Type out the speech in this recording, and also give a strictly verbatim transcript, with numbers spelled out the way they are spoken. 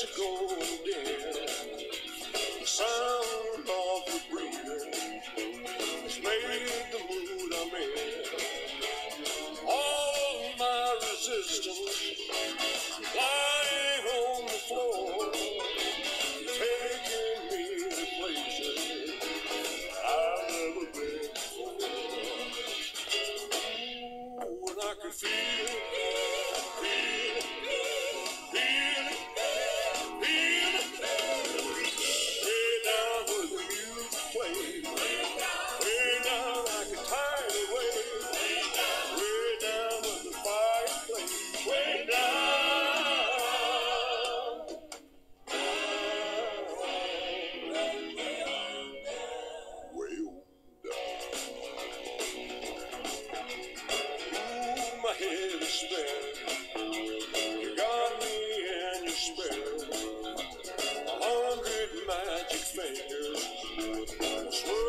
are going dim. The sound of your breathing has made the mood I'm in. All my resistance lying on the floor, taking me to places I've never been before. Ooh, and I can feel, feel, feel it, feel it, way down where the music plays, way down like a tidal wave, way down where the fire plays, way down, way down. Ooh, my head is spinning. You got me in your spell. A hundred magic fingers swirl